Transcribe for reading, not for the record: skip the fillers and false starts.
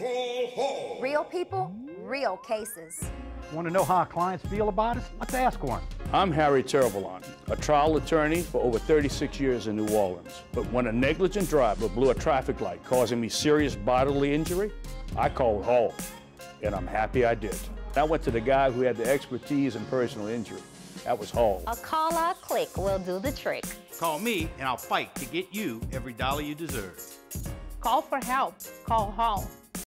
Call Hall. Real people, real cases. Want to know how our clients feel about us? Let's ask one. I'm Harry Tervalon, a trial attorney for over 36 years in New Orleans. But when a negligent driver blew a traffic light causing me serious bodily injury, I called Hall, and I'm happy I did. I went to the guy who had the expertise in personal injury. That was Hall. A call or a click will do the trick. Call me and I'll fight to get you every dollar you deserve. Call for help. Call Hall.